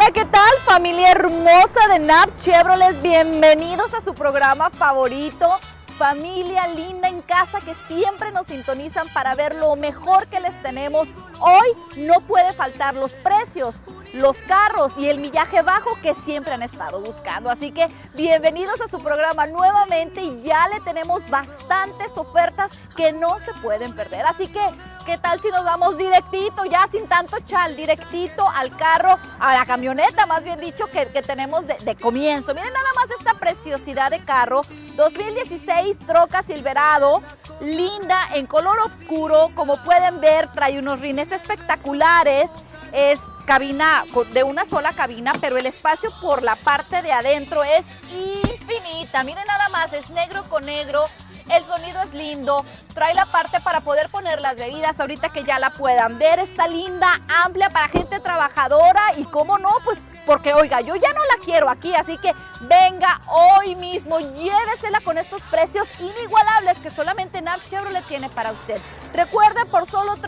Hola, ¿qué tal, familia hermosa de NAP Chevrolet? Bienvenidos a su programa favorito, familia linda en casa que siempre nos sintonizan para ver lo mejor que les tenemos. Hoy no puede faltar los precios, los carros y el millaje bajo que siempre han estado buscando. Así que bienvenidos a su programa nuevamente y ya le tenemos bastantes ofertas que no se pueden perder. Así que, ¿qué tal si nos vamos directito, ya sin tanto chal, directito al carro, a la camioneta más bien dicho, que tenemos de comienzo? Miren nada más esta preciosidad de carro, 2016 troca Silverado, linda en color oscuro. Como pueden ver, trae unos rines espectaculares, es cabina de una sola cabina, pero el espacio por la parte de adentro es infinita. Miren nada más, es negro con negro. El sonido es lindo, trae la parte para poder poner las bebidas ahorita que ya la puedan ver. Está linda, amplia para gente trabajadora y cómo no, pues porque oiga, yo ya no la quiero aquí, así que venga hoy mismo, llévesela con estos precios inigualables que solamente NAP Chevrolet tiene para usted. Recuerde, por solo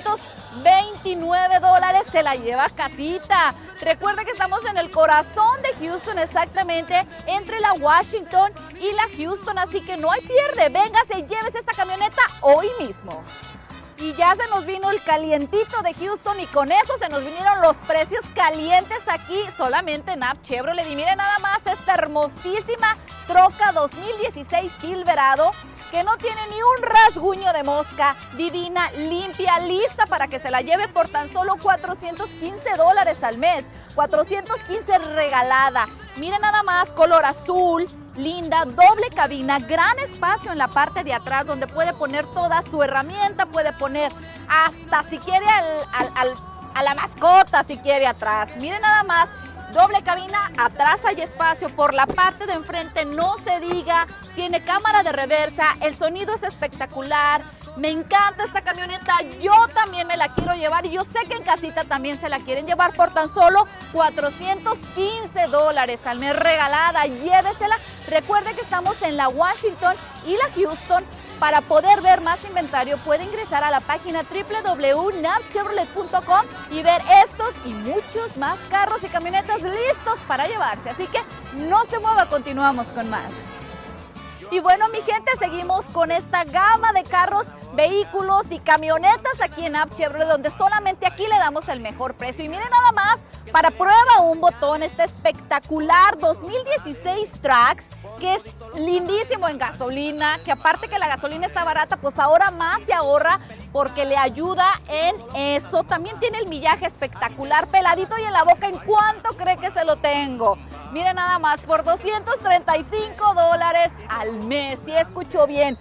$329 se la lleva a casita. Recuerde que estamos en el corazón de Houston, exactamente entre la Washington y la Houston, así que no hay pierde. Véngase, llévese esta camioneta hoy mismo. Y ya se nos vino el calientito de Houston y con eso se nos vinieron los precios calientes aquí solamente en NAP Chevrolet. Y miren nada más esta hermosísima troca 2016 Silverado que no tiene ni un rasguño de mosca, divina, limpia, lista para que se la lleve por tan solo $415 al mes. 415 regalada. Miren nada más, color azul, linda, doble cabina, gran espacio en la parte de atrás donde puede poner toda su herramienta, puede poner hasta si quiere a la mascota, si quiere atrás. Miren nada más, doble cabina, atrás hay espacio, por la parte de enfrente no se diga, tiene cámara de reversa, el sonido es espectacular. Me encanta esta camioneta, yo también me la quiero llevar y yo sé que en casita también se la quieren llevar por tan solo $415 al mes regalada. Llévesela. Recuerde que estamos en la Washington y la Houston. Para poder ver más inventario puede ingresar a la página www.napchevrolet.com y ver estos y muchos más carros y camionetas listos para llevarse. Así que no se mueva, continuamos con más. Y bueno, mi gente, seguimos con esta gama de carros, vehículos y camionetas aquí en NAP Chevrolet, donde solamente aquí le damos el mejor precio. Y miren nada más, para prueba un botón, este espectacular 2016 Trax, que es lindísimo en gasolina, que aparte que la gasolina está barata, pues ahora más se ahorra porque le ayuda en eso. También tiene el millaje espectacular, peladito y en la boca. ¿En cuánto cree que se lo tengo? Miren nada más, por $235 al mes. ¿Sí escuchó bien?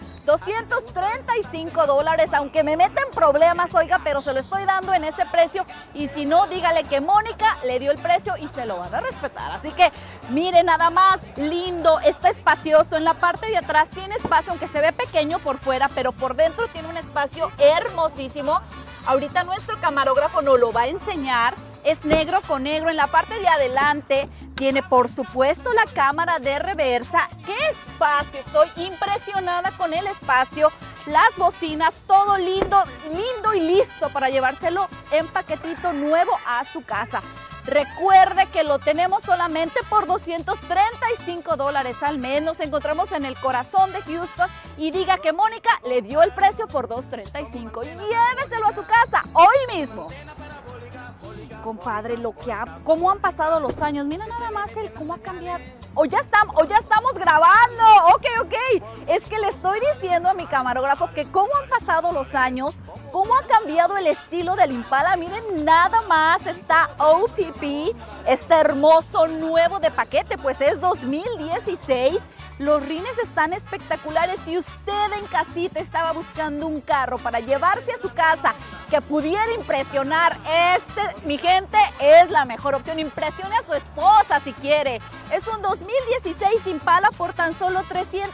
$235, aunque me meten problemas, oiga, pero se lo estoy dando en ese precio. Y si no, dígale que Mónica le dio el precio y se lo van a respetar. Así que miren nada más, lindo, está espacioso. En la parte de atrás tiene espacio, aunque se ve pequeño por fuera, pero por dentro tiene un espacio hermosísimo. Ahorita nuestro camarógrafo nos lo va a enseñar. Es negro con negro. En la parte de adelante tiene, por supuesto, la cámara de reversa. ¡Qué espacio! Estoy impresionada con el espacio. Las bocinas, todo lindo, lindo y listo para llevárselo en paquetito nuevo a su casa. Recuerde que lo tenemos solamente por $235 al mes. Nos encontramos en el corazón de Houston y diga que Mónica le dio el precio por $235. Lléveselo a su casa hoy mismo. Compadre, cómo han pasado los años. Mira nada más cómo ha cambiado. O ya estamos grabando. Ok. Es que le estoy diciendo a mi camarógrafo que cómo han pasado los años, cómo ha cambiado el estilo del Impala. Miren nada más, está OPP, este hermoso nuevo de paquete, pues es 2016. Los rines están espectaculares. Si usted en casita estaba buscando un carro para llevarse a su casa que pudiera impresionar, mi gente, es la mejor opción. Impresione a su esposa si quiere. Es un 2016 Impala por tan solo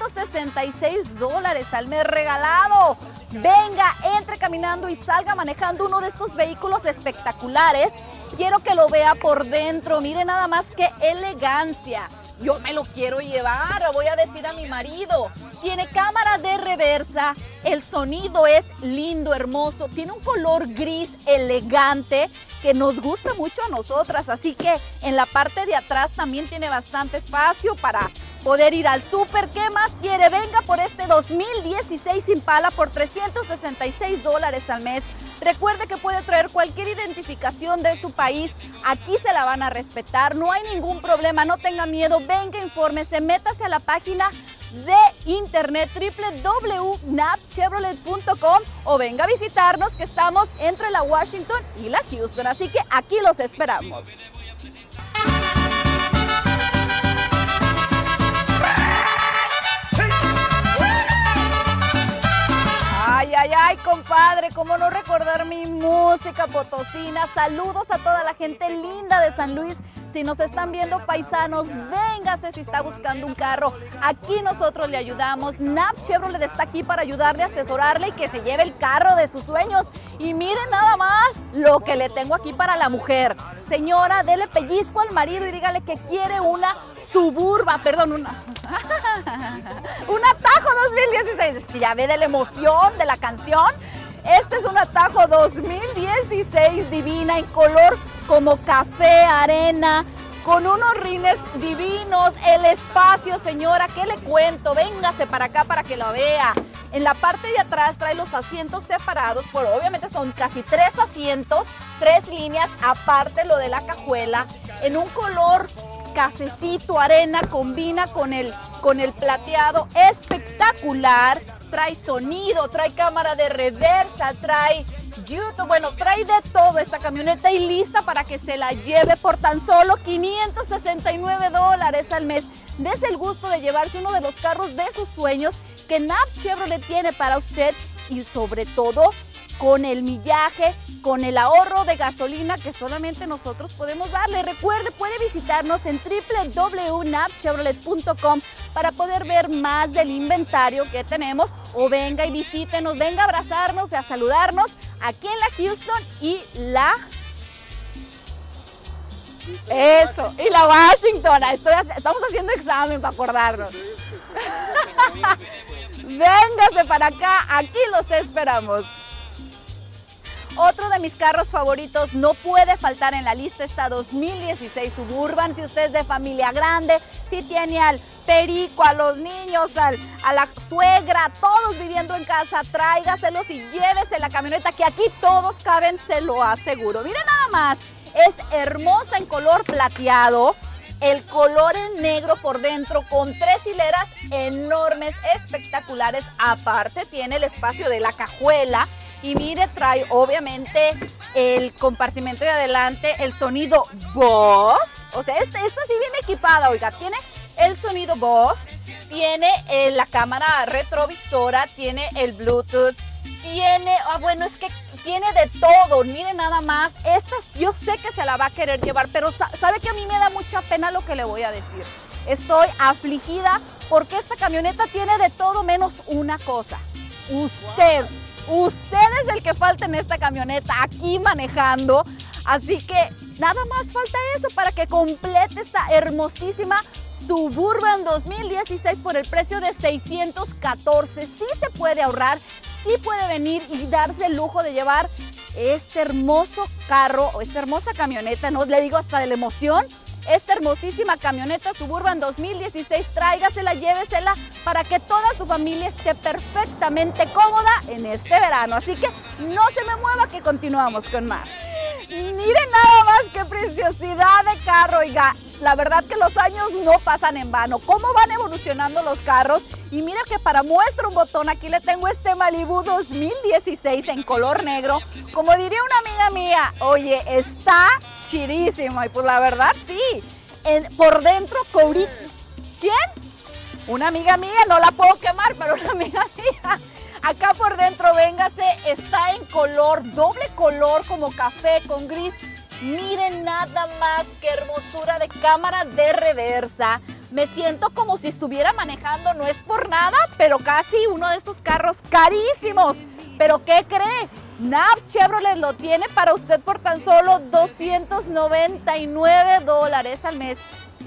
$366 al mes regalado. Venga, entre caminando y salga manejando uno de estos vehículos espectaculares. Quiero que lo vea por dentro. Mire nada más qué elegancia. Yo me lo quiero llevar, voy a decir a mi marido. Tiene cámara de reversa. reversa, el sonido es lindo, hermoso, tiene un color gris elegante que nos gusta mucho a nosotras, así que en la parte de atrás también tiene bastante espacio para poder ir al súper. ¿Qué más quiere? Venga por este 2016 Impala por $366 al mes. Recuerde que puede traer cualquier identificación de su país, aquí se la van a respetar, no hay ningún problema, no tenga miedo, venga, infórmese, métase a la página de internet www.napchevrolet.com o venga a visitarnos, que estamos entre la Washington y la Houston, así que aquí los esperamos. Ay, ay, ay, compadre, cómo no recordar mi música potosina. Saludos a toda la gente linda de San Luis. Si nos están viendo, paisanos, véngase si está buscando un carro. Aquí nosotros le ayudamos. Nap Chevrolet está aquí para ayudarle, asesorarle y que se lleve el carro de sus sueños. Y miren nada más lo que le tengo aquí para la mujer. Señora, dele pellizco al marido y dígale que quiere una Suburban, perdón, un Atajo 2016. Es que ya ve de la emoción de la canción. Este es un Atajo 2016 divina en color como café, arena, con unos rines divinos. El espacio, señora, ¿qué le cuento? Véngase para acá para que lo vea. En la parte de atrás trae los asientos separados, pero obviamente son casi 3 asientos, 3 líneas, aparte lo de la cajuela, en un color cafecito, arena, combina con el plateado, espectacular. Trae sonido, trae cámara de reversa, trae YouTube, bueno, trae de todo esta camioneta y lista para que se la lleve por tan solo $569 al mes. Dese el gusto de llevarse uno de los carros de sus sueños que Nap Chevrolet tiene para usted y sobre todo con el millaje, con el ahorro de gasolina que solamente nosotros podemos darle. Recuerde, puede visitarnos en www.napchevrolet.com para poder ver más del inventario que tenemos o venga y visítenos, venga a abrazarnos y a saludarnos aquí en la Houston y la... Eso, y la Washington. Estamos haciendo examen para acordarnos. Véngase para acá, aquí los esperamos. Otro de mis carros favoritos no puede faltar en la lista, esta 2016 Suburban. Si usted es de familia grande, si tiene al perico, a los niños, a la suegra, todos viviendo en casa, tráigaselos y llévese la camioneta que aquí todos caben, se lo aseguro. Miren nada más, es hermosa en color plateado, el color en negro por dentro con 3 hileras enormes, espectaculares. Aparte tiene el espacio de la cajuela. Y mire, trae obviamente el compartimento de adelante, el sonido Bose. O sea, esta sí viene equipada, oiga, tiene el sonido Bose, tiene la cámara retrovisora, tiene el Bluetooth, tiene, bueno, es que tiene de todo. Miren nada más, esta yo sé que se la va a querer llevar, pero sabe que a mí me da mucha pena lo que le voy a decir. Estoy afligida porque esta camioneta tiene de todo menos una cosa. Usted es el que falta en esta camioneta aquí manejando, así que nada más falta eso para que complete esta hermosísima Suburban 2016 por el precio de $614. Sí se puede ahorrar, sí puede venir y darse el lujo de llevar este hermoso carro o esta hermosa camioneta, no le digo hasta de la emoción. Esta hermosísima camioneta Suburban 2016, tráigasela, llévesela para que toda su familia esté perfectamente cómoda en este verano. Así que no se me mueva que continuamos con más. Miren nada más qué preciosidad de carro, oiga. La verdad que los años no pasan en vano. ¿Cómo van evolucionando los carros? Y mira que para muestra un botón, aquí le tengo este Malibu 2016 en color negro. Como diría una amiga mía, oye, está chidísimo. Y pues la verdad, sí. Por dentro, cobrito. ¿Quién? Una amiga mía, no la puedo quemar, pero una amiga mía. Acá por dentro, véngase, está en color, doble color, como café con gris. Miren nada más qué hermosura de cámara de reversa. Me siento como si estuviera manejando, no es por nada, pero casi uno de estos carros carísimos. ¿Pero qué cree? Nap Chevrolet lo tiene para usted por tan solo $299 al mes.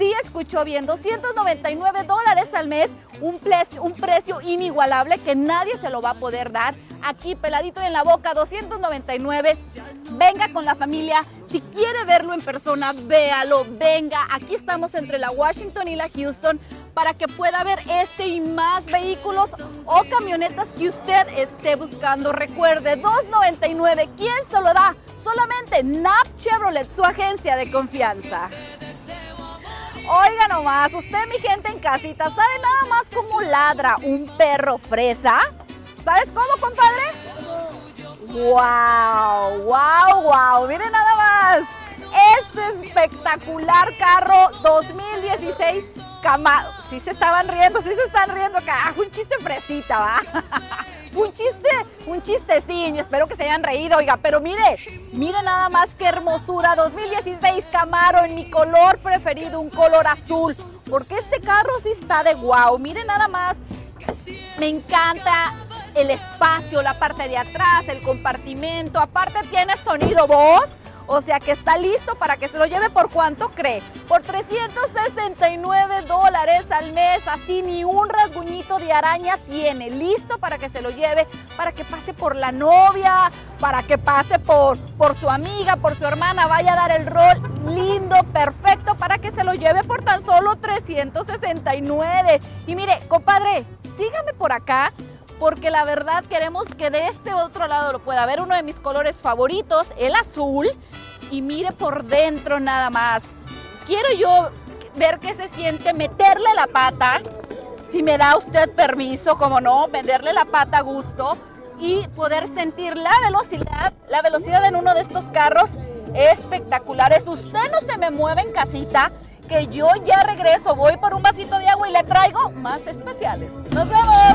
Sí, escuchó bien, $299 al mes, un precio inigualable que nadie se lo va a poder dar. Aquí, peladito en la boca, $299. Venga con la familia. Si quiere verlo en persona, véalo, venga. Aquí estamos entre la Washington y la Houston para que pueda ver este y más vehículos o camionetas que usted esté buscando. Recuerde, $299. ¿Quién se lo da? Solamente Knapp Chevrolet, su agencia de confianza. Oiga nomás, usted, mi gente en casita, ¿sabe nada más cómo ladra un perro fresa? ¿Sabes cómo, compadre? ¡Wow! ¡Wow! ¡Wow! ¡Miren nada más! Este espectacular carro 2016 Camaro. Sí se estaban riendo, sí se están riendo. Fue un chiste fresita, ¿va? un chistecín. Espero que se hayan reído, oiga. Pero mire nada más qué hermosura. 2016 Camaro en mi color preferido, un color azul. Porque este carro sí está de wow. Mire nada más. Me encanta el espacio, la parte de atrás, el compartimento. Aparte tiene sonido voz. O sea que está listo para que se lo lleve. ¿Por cuánto cree? Por $369 al mes. Así ni un rasguñito de araña tiene. Listo para que se lo lleve, para que pase por la novia, para que pase por su amiga, por su hermana. Vaya a dar el rol lindo, perfecto, para que se lo lleve por tan solo $369. Y mire, compadre, sígame por acá, porque la verdad queremos que de este otro lado lo pueda ver. Uno de mis colores favoritos, el azul. Y mire por dentro nada más. Quiero yo ver qué se siente meterle la pata. Si me da usted permiso, como no, meterle la pata a gusto y poder sentir la velocidad en uno de estos carros espectaculares. Usted no se me mueve en casita, que yo ya regreso. Voy por un vasito de agua y le traigo más especiales. ¡Nos vemos!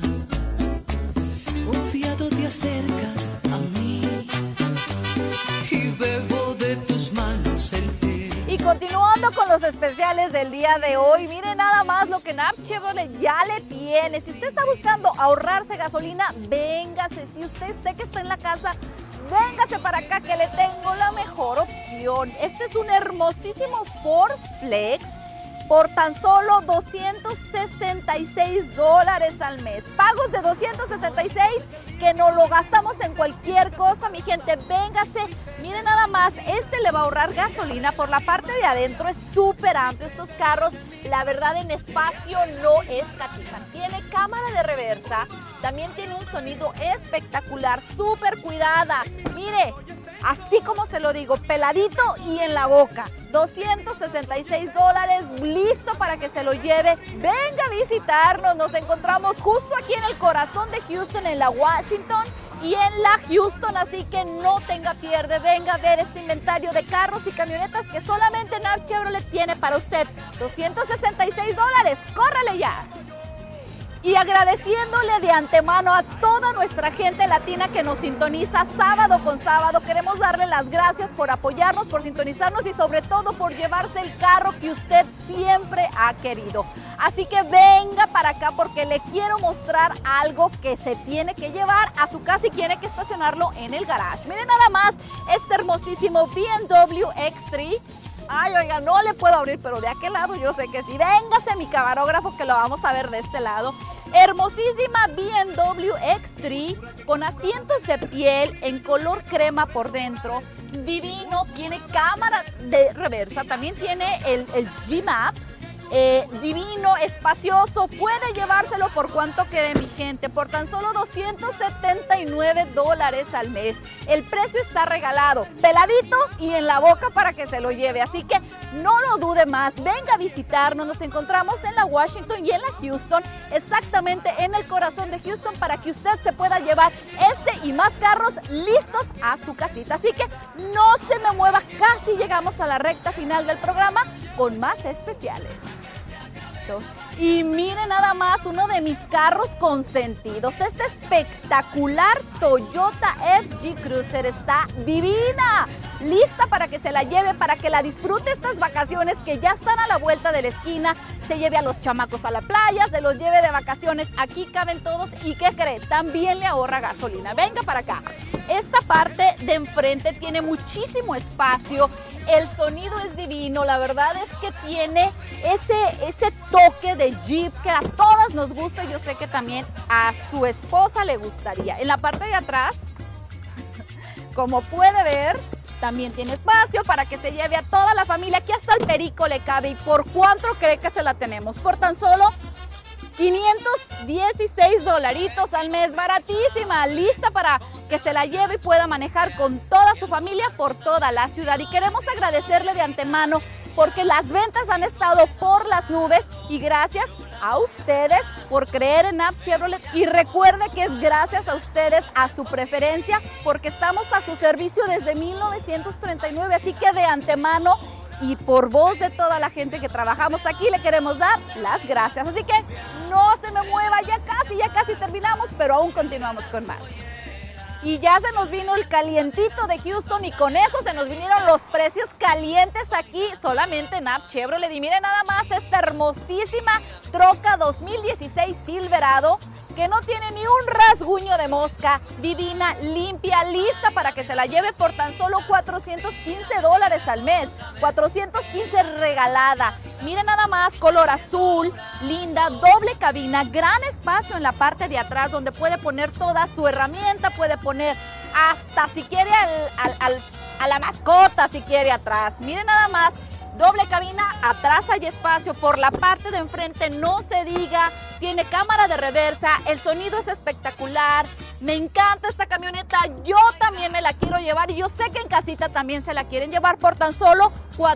Confiado te acercas a mí y bebo de tus manos el té. Y continuando con los especiales del día de hoy, miren nada más lo que Knapp Chevrolet ya le tiene. Si usted está buscando ahorrarse gasolina, véngase. Si usted que está en la casa, véngase para acá que le tengo la mejor opción. Este es un hermosísimo Ford Flex por tan solo $266 al mes. Pagos de $266 que no lo gastamos en cualquier cosa, mi gente. Véngase, miren nada más, este le va a ahorrar gasolina. Por la parte de adentro es súper amplio. Estos carros, la verdad, en espacio no escatiman. Tiene cámara de reversa, también tiene un sonido espectacular, súper cuidada. Mire, así como se lo digo, peladito y en la boca. $266, listo para que se lo lleve. Venga a visitarnos, nos encontramos justo aquí en el corazón de Houston, en la Washington y en la Houston, así que no tenga pierde. Venga a ver este inventario de carros y camionetas que solamente Knapp Chevrolet tiene para usted. $266, córrale ya. Y agradeciéndole de antemano a toda nuestra gente latina que nos sintoniza sábado con sábado. Queremos darle las gracias por apoyarnos, por sintonizarnos y sobre todo por llevarse el carro que usted siempre ha querido. Así que venga para acá porque le quiero mostrar algo que se tiene que llevar a su casa y tiene que estacionarlo en el garage. Miren nada más este hermosísimo BMW X3. Ay, oiga, no le puedo abrir, pero de aquel lado yo sé que sí. Véngase mi camarógrafo que lo vamos a ver de este lado. Hermosísima BMW X3 con asientos de piel en color crema por dentro. Divino, tiene cámara de reversa, también tiene el G-Map. Divino, espacioso, puede llevárselo por cuánto quede, mi gente, por tan solo $279 al mes. El precio está regalado, peladito y en la boca para que se lo lleve, así que no lo dude más, venga a visitarnos. Nos encontramos en la Washington y en la Houston, exactamente en el corazón de Houston, para que usted se pueda llevar este y más carros listos a su casita. Así que no se me mueva, casi llegamos a la recta final del programa con más especiales. Y miren nada más uno de mis carros consentidos. Este espectacular Toyota FJ Cruiser está divina, lista para que se la lleve, para que la disfrute estas vacaciones que ya están a la vuelta de la esquina. se lleve a los chamacos a la playa, se los lleve de vacaciones. Aquí caben todos y ¿qué cree? También le ahorra gasolina. Venga para acá. Esta parte de enfrente tiene muchísimo espacio, el sonido es divino, la verdad es que tiene ese toque de Jeep que a todas nos gusta y yo sé que también a su esposa le gustaría. En la parte de atrás, como puede ver, también tiene espacio para que se lleve a toda la familia. Aquí hasta el perico le cabe. ¿Y por cuánto cree que se la tenemos? Por tan solo $516 al mes, baratísima, lista para que se la lleve y pueda manejar con toda su familia por toda la ciudad. Y queremos agradecerle de antemano porque las ventas han estado por las nubes y gracias a ustedes por creer en Knapp Chevrolet. Y recuerde que es gracias a ustedes, a su preferencia, porque estamos a su servicio desde 1939, así que de antemano y por voz de toda la gente que trabajamos aquí le queremos dar las gracias. Así que no se me mueva, ya casi terminamos, pero aún continuamos con más. Y ya se nos vino el calientito de Houston y con eso se nos vinieron los precios calientes aquí solamente en Knapp Chevrolet. Y miren nada más esta hermosísima troca 2016 Silverado que no tiene ni un rasguño de mosca, divina, limpia, lista para que se la lleve por tan solo $415 al mes, $415 regalada. Miren nada más, color azul, linda, doble cabina, gran espacio en la parte de atrás donde puede poner toda su herramienta, puede poner hasta si quiere a la mascota, si quiere atrás. Miren nada más, doble cabina, atrás hay espacio, por la parte de enfrente no se diga, tiene cámara de reversa, el sonido es espectacular, me encanta esta camioneta, yo también me la quiero llevar y yo sé que en casita también se la quieren llevar por tan solo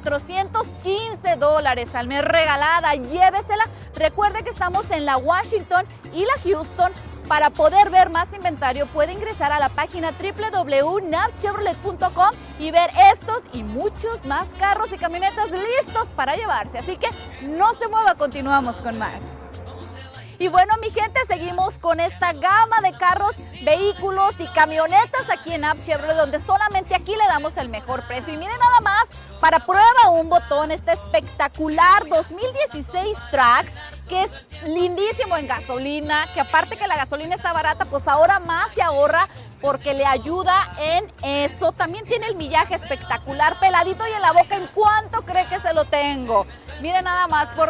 $415 al mes, regalada, llévesela. Recuerde que estamos en la Washington y la Houston. Para poder ver más inventario puede ingresar a la página www.knappchevrolet.com y ver estos y muchos más carros y camionetas listos para llevarse. Así que no se mueva, continuamos con más. Y bueno, mi gente, seguimos con esta gama de carros, vehículos y camionetas aquí en Knapp Chevrolet, donde solamente aquí le damos el mejor precio. Y miren nada más, para prueba un botón, este espectacular 2016 Trax, que es lindísimo en gasolina, que aparte que la gasolina está barata, pues ahora más se ahorra porque le ayuda en eso. También tiene el millaje espectacular, peladito y en la boca. ¿En cuánto cree que se lo tengo? Miren nada más, por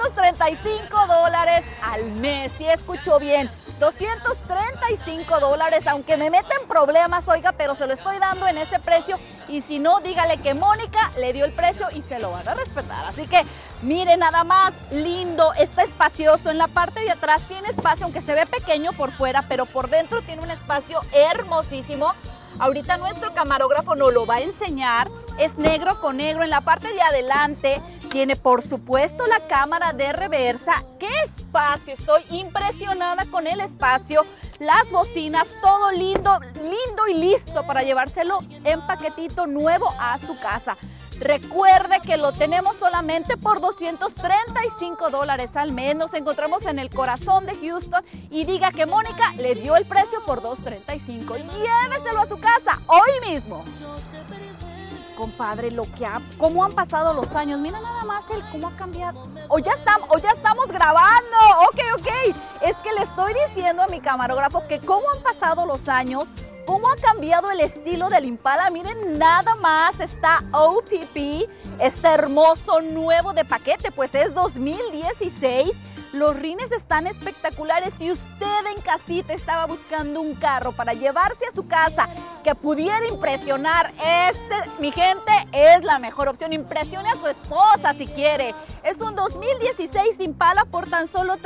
$235 al mes. ¿Sí escuchó bien? $235, aunque me meten problemas, oiga, pero se lo estoy dando en ese precio. Y si no, dígale que Mónica le dio el precio y se lo van a respetar. Así que miren nada más, lindo, está espacioso. En la parte de atrás tiene espacio, aunque se ve pequeño por fuera, pero por dentro tiene un espacio hermosísimo. Ahorita nuestro camarógrafo nos lo va a enseñar. Es negro con negro. En la parte de adelante tiene, por supuesto, la cámara de reversa. ¡Qué espacio! Estoy impresionada con el espacio. Las bocinas, todo lindo, lindo y listo para llevárselo en paquetito nuevo a su casa. Recuerde que lo tenemos solamente por $235 al mes. Nos encontramos en el corazón de Houston y diga que Mónica le dio el precio por $235. Lléveselo a su casa hoy mismo. Compadre, cómo han pasado los años. Mira nada más cómo ha cambiado. O ya estamos grabando. Ok. Es que le estoy diciendo a mi camarógrafo que cómo han pasado los años. ¿Cómo ha cambiado el estilo del Impala? Miren, nada más está OPP, este hermoso nuevo de paquete, pues es 2016. Los rines están espectaculares. Si usted en casita estaba buscando un carro para llevarse a su casa que pudiera impresionar, mi gente, es la mejor opción. Impresione a su esposa si quiere. Es un 2016 Impala por tan solo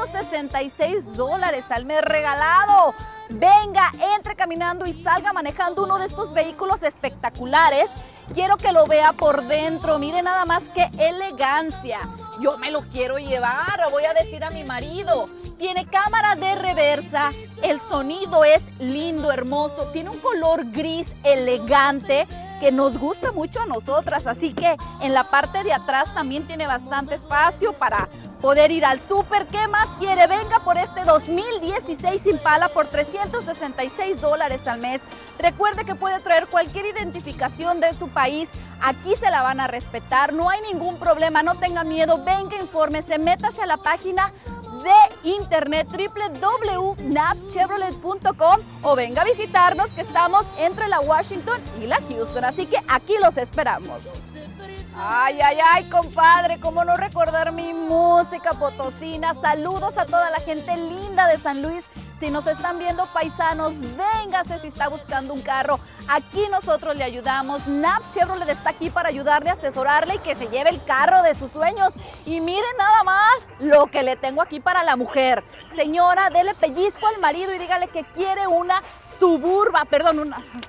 $366 al mes, regalado. Venga, entre caminando y salga manejando uno de estos vehículos espectaculares. Quiero que lo vea por dentro. Mire nada más qué elegancia. Yo me lo quiero llevar, lo voy a decir a mi marido. Tiene cámara de reversa, el sonido es lindo, hermoso. Tiene un color gris elegante que nos gusta mucho a nosotras. Así que en la parte de atrás también tiene bastante espacio para poder ir al súper. ¿Qué más quiere? Venga por este 2016 Impala por $366 al mes. Recuerde que puede traer cualquier identificación de su país. Aquí se la van a respetar, no hay ningún problema, no tenga miedo, venga, infórmese, métase a la página de internet www.napchevrolet.com o venga a visitarnos, que estamos entre la Washington y la Houston, así que aquí los esperamos. Ay, ay, ay, compadre, cómo no recordar mi música potosina. Saludos a toda la gente linda de San Luis. Si nos están viendo, paisanos, véngase si está buscando un carro. Aquí nosotros le ayudamos. Nap Chevrolet está aquí para ayudarle, asesorarle y que se lleve el carro de sus sueños. Y miren nada más lo que le tengo aquí para la mujer. Señora, dele pellizco al marido y dígale que quiere una Suburban, perdón, un Atajo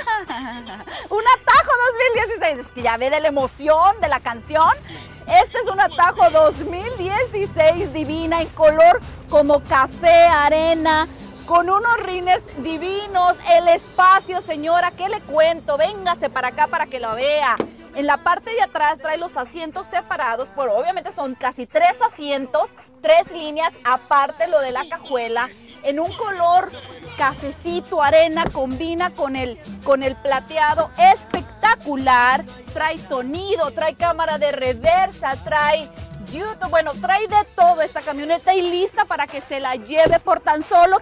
2016. Es que ya ve de la emoción de la canción. Este es un Atajo 2016 divina, en color como café, arena, con unos rines divinos. El espacio, señora, ¿qué le cuento? Véngase para acá para que la vea. En la parte de atrás trae los asientos separados, pero obviamente son casi 3 asientos, 3 líneas, aparte lo de la cajuela, en un color cafecito, arena, combina con el plateado, espectacular. Trae sonido, trae cámara de reversa, trae YouTube, bueno, trae de todo esta camioneta y lista para que se la lleve por tan solo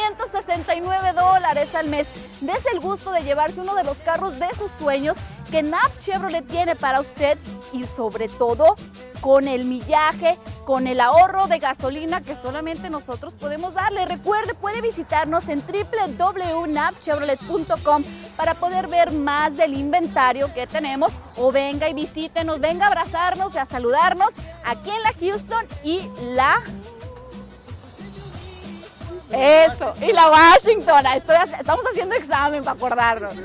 $569 al mes. Dese el gusto de llevarse uno de los carros de sus sueños que Nap Chevrolet tiene para usted, y sobre todo con el millaje, con el ahorro de gasolina que solamente nosotros podemos darle. Recuerde, puede visitarnos en www.napchevrolet.com para poder ver más del inventario que tenemos, o venga y visítenos, venga a abrazarnos y a saludarnos aquí en la Houston y la... Eso, y la Washington. Estamos haciendo examen para acordarnos.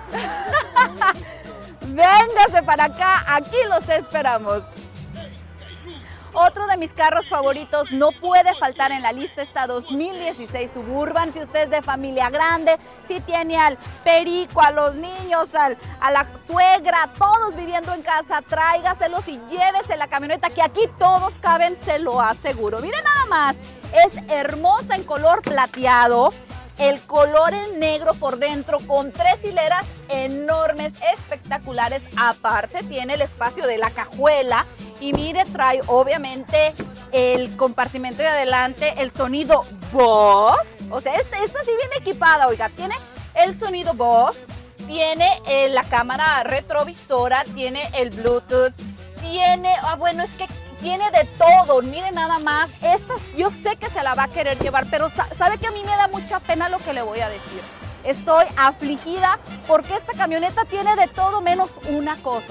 Véngase para acá, aquí los esperamos. Otro de mis carros favoritos, no puede faltar en la lista, esta 2016 Suburban. Si usted es de familia grande, si tiene al perico, a los niños, a la suegra, todos viviendo en casa, tráigaselos y llévese la camioneta, que aquí todos caben, se lo aseguro. Miren nada más, es hermosa en color plateado, el color en negro por dentro, con 3 hileras enormes, espectaculares. Aparte tiene el espacio de la cajuela. Y mire, trae obviamente el compartimento de adelante, el sonido Bose. O sea, esta sí viene equipada, oiga, tiene el sonido Bose, tiene la cámara retrovisora, tiene el Bluetooth, tiene, bueno, es que tiene de todo. Mire nada más, esta yo sé que se la va a querer llevar, pero sabe que a mí me da mucha pena lo que le voy a decir. Estoy afligida porque esta camioneta tiene de todo menos una cosa.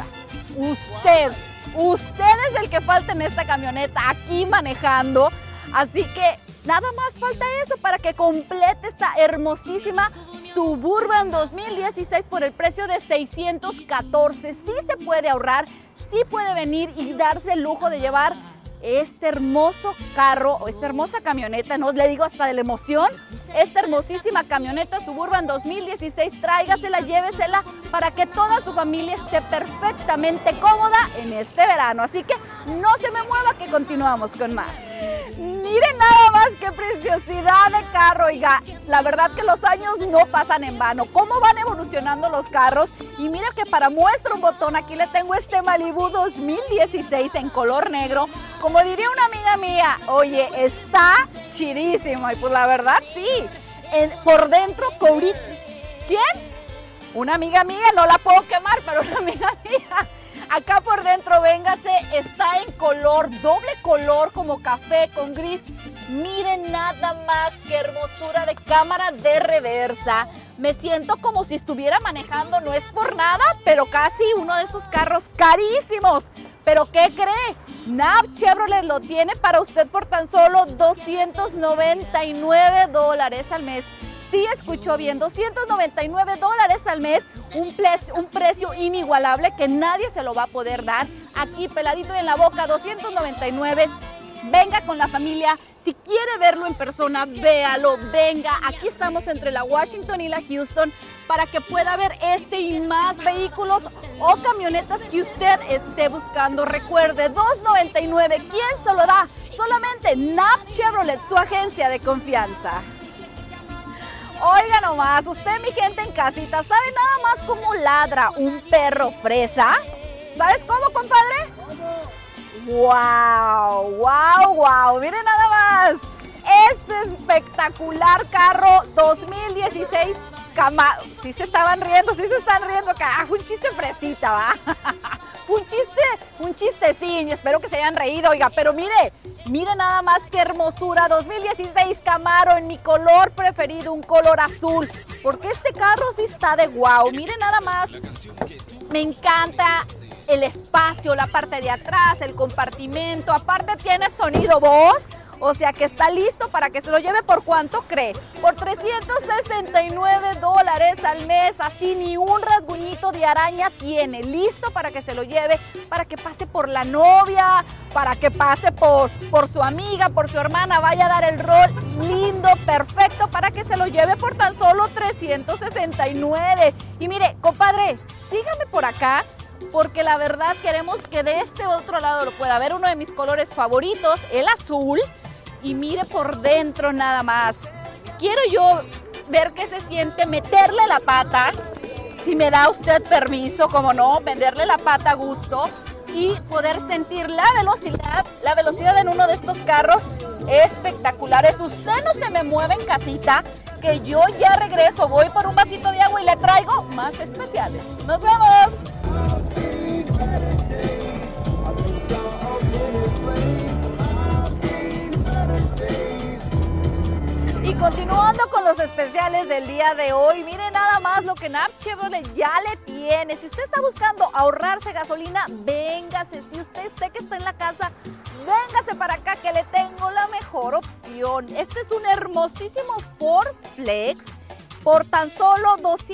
Usted es el que falta en esta camioneta, aquí manejando, así que nada más falta eso para que complete esta hermosísima Suburban 2016 por el precio de $614. Sí se puede ahorrar, sí puede venir y darse el lujo de llevar este hermoso carro o esta hermosa camioneta, no le digo hasta de la emoción, esta hermosísima camioneta Suburban 2016, tráigasela, llévesela para que toda su familia esté perfectamente cómoda en este verano. Así que no se me mueva, que continuamos con más. Miren nada más qué preciosidad de carro, oiga, la verdad que los años no pasan en vano. ¿Cómo van evolucionando los carros? Y mira que para muestra un botón, aquí le tengo este Malibu 2016 en color negro. Como diría una amiga mía, oye, está chidísimo. Y pues la verdad sí, por dentro cobrito. ¿Quién? Una amiga mía, no la puedo quemar, pero una amiga mía. Acá por dentro, véngase, está en color, doble color, como café con gris. Miren nada más qué hermosura de cámara de reversa. Me siento como si estuviera manejando, no es por nada, pero casi uno de esos carros carísimos. ¿Pero qué cree? Nap Chevrolet lo tiene para usted por tan solo $299 al mes. Sí, escuchó bien, $299 al mes, un precio inigualable que nadie se lo va a poder dar. Aquí peladito en la boca, $299. Venga con la familia. Si quiere verlo en persona, véalo, venga. Aquí estamos entre la Washington y la Houston para que pueda ver este y más vehículos o camionetas que usted esté buscando. Recuerde, $299. ¿Quién se lo da? Solamente Nap Chevrolet, su agencia de confianza. Oiga nomás, usted, mi gente en casita, ¿sabe nada más cómo ladra un perro fresa? ¿Sabes cómo, compadre? ¡Wow! ¡Wow! ¡Wow! Miren nada más. Este espectacular carro 2016 Camaro. Sí se estaban riendo, sí se están riendo. Fue un chiste fresita, ¿va? un chistecín, y espero que se hayan reído, oiga, pero mire nada más qué hermosura, 2016 Camaro en mi color preferido, un color azul, porque este carro sí está de guau, mire nada más, me encanta el espacio, la parte de atrás, el compartimento, aparte tiene sonido voz. O sea que está listo para que se lo lleve. ¿Por cuánto cree? Por $369 al mes, así ni un rasguñito de araña tiene. Listo para que se lo lleve, para que pase por la novia, para que pase por su amiga, por su hermana, vaya a dar el rol lindo, perfecto, para que se lo lleve por tan solo $369. Y mire, compadre, sígame por acá, porque la verdad queremos que de este otro lado lo pueda ver, uno de mis colores favoritos, el azul. Y mire por dentro nada más. Quiero yo ver qué se siente meterle la pata, si me da usted permiso, como no, venderle la pata a gusto y poder sentir la velocidad en uno de estos carros espectaculares. Usted no se me mueve en casita, que yo ya regreso, voy por un vasito de agua y le traigo más especiales. ¡Nos vemos! Y continuando con los especiales del día de hoy, mire nada más lo que Nap Chevrolet ya le tiene. Si usted está buscando ahorrarse gasolina, véngase. Si usted que está en la casa, véngase para acá que le tengo la mejor opción. Este es un hermosísimo Ford Flex por tan solo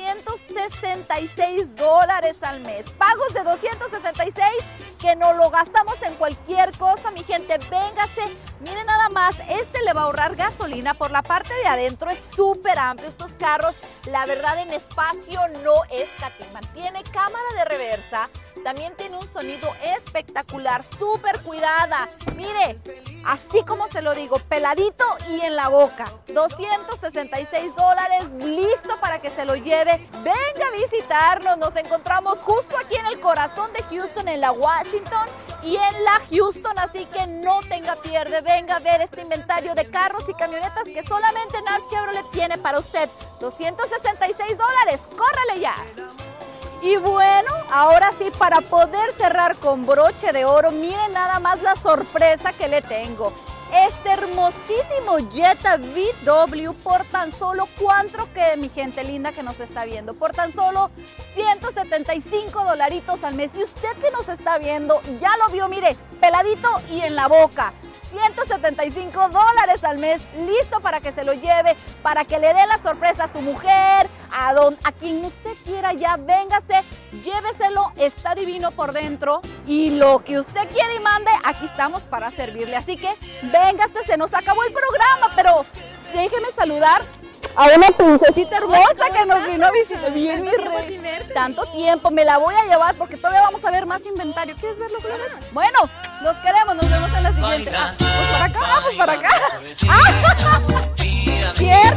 $266 al mes. Pagos de $266 que no lo gastamos en cualquier cosa, mi gente. Véngase, miren nada más, este le va a ahorrar gasolina. Por la parte de adentro es súper amplio. Estos carros, la verdad, en espacio no escatiman. Tiene cámara de reversa, también tiene un sonido espectacular, súper cuidada. Mire, así como se lo digo, peladito y en la boca. $266, listo para que se lo lleve. Venga a visitarnos, nos encontramos justo aquí en el corazón de Houston, en la Washington y en la Houston, así que no tenga pierde. Venga a ver este inventario de carros y camionetas que solamente Nap Chevrolet tiene para usted. $266, córrele ya. Y bueno, ahora sí, para poder cerrar con broche de oro, miren nada más la sorpresa que le tengo. Este hermosísimo Jetta VW por tan solo, ¿cuánto que mi gente linda que nos está viendo? Por tan solo $175 al mes. Y usted que nos está viendo, ya lo vio, mire, peladito y en la boca. $175 al mes, listo para que se lo lleve, para que le dé la sorpresa a su mujer, a quien usted quiera. Ya véngase, lléveselo, está divino por dentro y lo que usted quiera y mande, aquí estamos para servirle. Así que véngase, se nos acabó el programa, pero déjeme saludar a una princesita hermosa que nos vino a visitar. Bien, mi rey. Tanto tiempo, me la voy a llevar porque todavía vamos a ver más inventario. ¿Quieres verlo, Flores? Bueno, nos queremos, nos vemos en la siguiente. Pues para acá, pues para acá. ¡Cierra!